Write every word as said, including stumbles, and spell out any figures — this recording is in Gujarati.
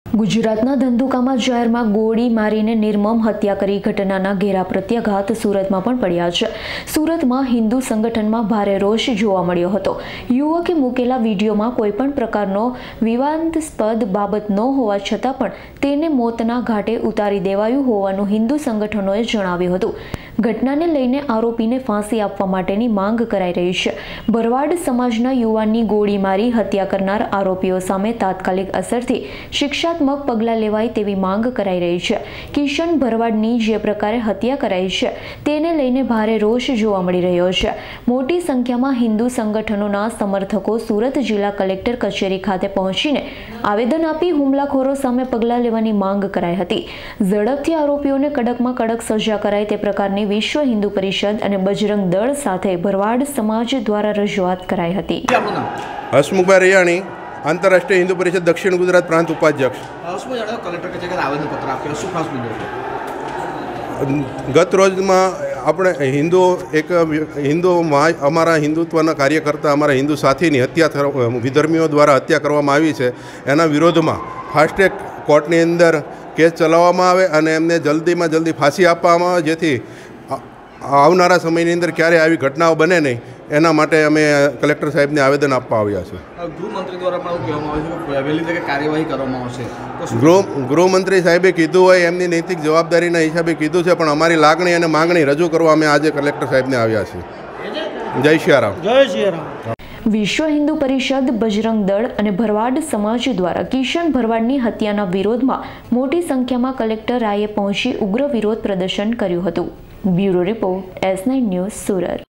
ગુજરાતના ધંધુકામાં જાહેરમાં ગોળી મારીને નિર્મમ હત્યા કરી ઘટનાના ઘેરા પ્રત્યાઘાત સુરતમાં પણ પડ્યા છે। સુરતમાં હિન્દુ સંગઠનમાં ભારે રોષ જોવા મળ્યો હતો। યુવકે મૂકેલા વિડીયોમાં કોઈપણ પ્રકારનો વિવાદાસ્પદ બાબત ન હોવા છતાં પણ તેને મોતના ઘાટે ઉતારી દેવાયું હોવાનું હિન્દુ સંગઠનોએ જણાવ્યું હતું। ઘટનાને લઈને આરોપીને ફાંસી આપવા માટેની માંગ કરાઈ રહી છે। ભરવાડ સમાજના યુવાનની ગોળી મારી હત્યા કરનાર આરોપીઓ સામે તાત્કાલિક અસરથી શિક્ષાત્મક પગલાં લેવાય તેવી માંગ કરાઈ રહી છે। કિશન ભરવાડની જે પ્રકારે હત્યા કરાઈ છે તેને લઈને ભારે રોષ જોવા મળી રહ્યો છે। મોટી સંખ્યામાં હિન્દુ સંગઠનોના સમર્થકો સુરત જિલ્લા કલેક્ટર કચેરી ખાતે પહોંચીને આવેદન આપી હુમલાખોરો સામે પગલાં લેવાની માંગ કરાઈ હતી। ઝડપથી આરોપીઓને કડકમાં કડક સજા કરાય તે પ્રકારની વિશ્વ હિન્દુ પરિષદ અને બજરંગ દળ સાથે ભરવાડ સમાજ દ્વારા રજૂઆત કરાઈ હતી। હસમુખભાઈ રૈયાણી, આંતરરાષ્ટ્રીય હિન્દુ પરિષદ દક્ષિણ ગુજરાત પ્રાંત ઉપાધ્યક્ષ। કલેક્ટર કચેરીએ આવેદનપત્ર આપ્યું, શું ખાસ મુદ્દો? ગત રોજમાં આપણે હિન્દુ એક હિન્દુ અમારા હિન્દુત્વના કાર્યકર્તા અમારા હિન્દુ સાથીની હત્યા વિધર્મીઓ દ્વારા હત્યા કરવામાં આવી છે। એના વિરોધમાં ફાસ્ટ ટ્રેક કોર્ટની અંદર કેસ ચલાવવામાં આવે અને એમને જલ્દીમાં જલ્દી ફાંસી આપવામાં આવે, જેથી આવનારા સમયની અંદર ક્યારેય આવી ઘટનાઓ બને નહીં એના માટે અમે કલેક્ટર સાહેબને આવેદન આપવા આવ્યા છે। ગૃહમંત્રી દ્વારા પણ કહેવામાં આવે છે કે વહેલી તકે કાર્યવાહી કરવામાં આવશે। ગૃહ ગૃહમંત્રી સાહેબે કીધું હોય એમની નૈતિક જવાબદારીના હિસાબે કીધું છે, પણ અમારી લાગણી અને માંગણી રજૂ કરવા અમે આજે કલેક્ટર સાહેબને આવ્યા છીએ। જય સિયારામ। જય સિયારામ। વિશ્વ હિન્દુ પરિષદ, બજરંગ દળ અને ભરવાડ સમાજ દ્વારા કિશન ભરવાડની હત્યાના વિરોધમાં મોટી સંખ્યામાં કલેક્ટર રાયે પહોંચી ઉગ્ર વિરોધ પ્રદર્શન કર્યું હતું। Bureau report, S nine news, Surat.